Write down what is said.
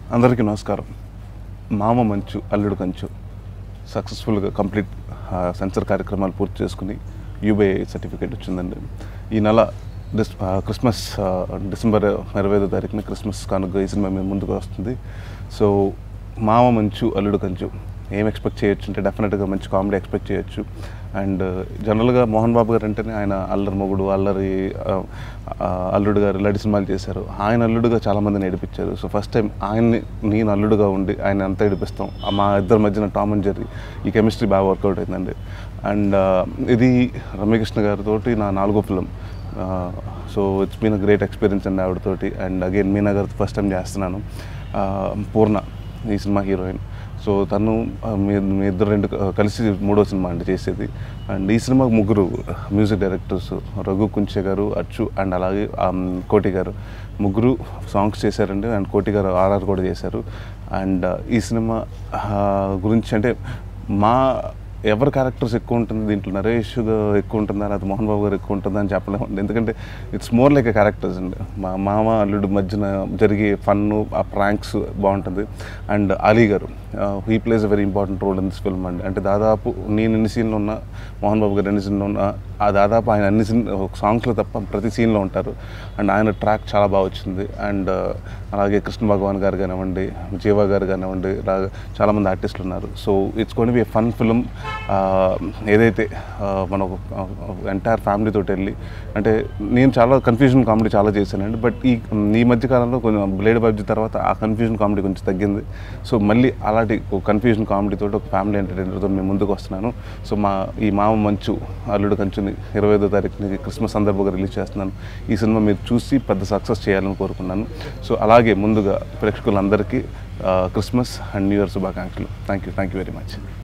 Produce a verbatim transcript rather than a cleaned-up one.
అందరికీ నమస్కారం. మామ మంచు అల్లుడు కంచు సక్సెస్ఫుల్గా కంప్లీట్ సెన్సర్ కార్యక్రమాలు పూర్తి చేసుకుని యూబీఐ సర్టిఫికేట్ వచ్చిందండి. ఈ నెల డిస్ క్రిస్మస్ డిసెంబర్ ఇరవై ఐదో తారీఖున క్రిస్మస్ కానుక ఈ సినిమా మేము ముందుకు వస్తుంది. సో మామ మంచు అల్లుడు కంచు ఏం ఎక్స్పెక్ట్ చేయొచ్చు అంటే డెఫినెట్గా మంచి కామెడీ ఎక్స్పెక్ట్ చేయొచ్చు. అండ్ జనరల్గా మోహన్ బాబు గారు అంటేనే ఆయన అల్లరి మొగుడు, అల్లరి అల్లుడు గారు ఇలాంటి సినిమాలు చేశారు. ఆయన అల్లుడుగా చాలామందిని ఏడిపించారు. సో ఫస్ట్ టైం ఆయన్ని నేను అల్లుడుగా ఉండి ఆయన అంతా ఏడిపిస్తాం. మా ఇద్దరి మధ్యన టామ్ అండ్ జెర్రీ ఈ కెమిస్ట్రీ బాగా వర్కౌట్ అయిందండి. అండ్ ఇది రమ్యకృష్ణ గారితో నా నాలుగో film. So it's been a great experience అండి ఆవిడతోటి. అండ్ అగైన్ మీనా గారితో ఫస్ట్ టైం చేస్తున్నాను. పూర్ణ ఈ సినిమా హీరోయిన్. సో తను మీ మీ ఇద్దరు రెండు కలిసి మూడో సినిమా అండి చేసేది. అండ్ ఈ సినిమాకు ముగ్గురు మ్యూజిక్ డైరెక్టర్స్, రఘు కుంచే గారు, అచ్చు అండ్ అలాగే కోటి గారు ముగ్గురు సాంగ్స్ చేశారండి. అండ్ కోటి గారు ఆర్ఆర్ కూడా చేశారు. అండ్ ఈ సినిమా గురించి అంటే మా ఎవరి క్యారెక్టర్స్ ఎక్కువ ఉంటుంది దీంట్లో, నరేష్ ఎక్కువ ఉంటుందా లేదా మోహన్ బాబు గారు ఎక్కువ ఉంటుందా అని చెప్పలేము. ఎందుకంటే it's more like a characters అండి. మా మామ అల్లుడు మధ్యన జరిగే ఫన్ను, ఆ ప్రాంక్స్ బాగుంటుంది. అండ్ అలీ గారు he plays a very important role in this film అండి. అంటే దాదాపు నేను ఎన్ని సీన్లో ఉన్నా, మోహన్ బాబు గారు ఎన్ని సీన్లో ఉన్నా, ఆ దాదాపు ఆయన అన్ని సీన్ సాంగ్స్లో తప్ప ప్రతి సీన్లో ఉంటారు. అండ్ ఆయన ట్రాక్ చాలా బాగా వచ్చింది. అండ్ అలాగే కృష్ణ భగవాన్ గారు కానివ్వండి, జీవా గారు కానివ్వండి, చాలామంది ఆర్టిస్టులు ఉన్నారు. So it's going be a fun film. ఏదైతే మన ఎంటైర్ ఫ్యామిలీతో వెళ్ళి, అంటే నేను చాలా కన్ఫ్యూజన్ కామెడీ చాలా చేశానండి. బట్ ఈ ఈ మధ్యకాలంలో కొంచెం బ్లేడ్ బాబ్జీ తర్వాత ఆ కన్ఫ్యూజన్ కామెడీ కొంచెం తగ్గింది. సో మళ్ళీ అలాంటి ఒక కన్ఫ్యూజన్ కామెడీతో ఒక ఫ్యామిలీ ఎంటర్టైనర్తో మేము ముందుకు వస్తున్నాను. సో మా ఈ మామ మంచు అల్లుడు కంచుని ఇరవై ఐదో తారీఖుని క్రిస్మస్ సందర్భంగా రిలీజ్ చేస్తున్నాను. ఈ సినిమా మీరు చూసి పెద్ద సక్సెస్ చేయాలని కోరుకున్నాను. సో అలాగే ముందుగా ప్రేక్షకులందరికీ క్రిస్మస్ అండ్ న్యూ ఇయర్ శుభాకాంక్షలు. Thank you thank you very much.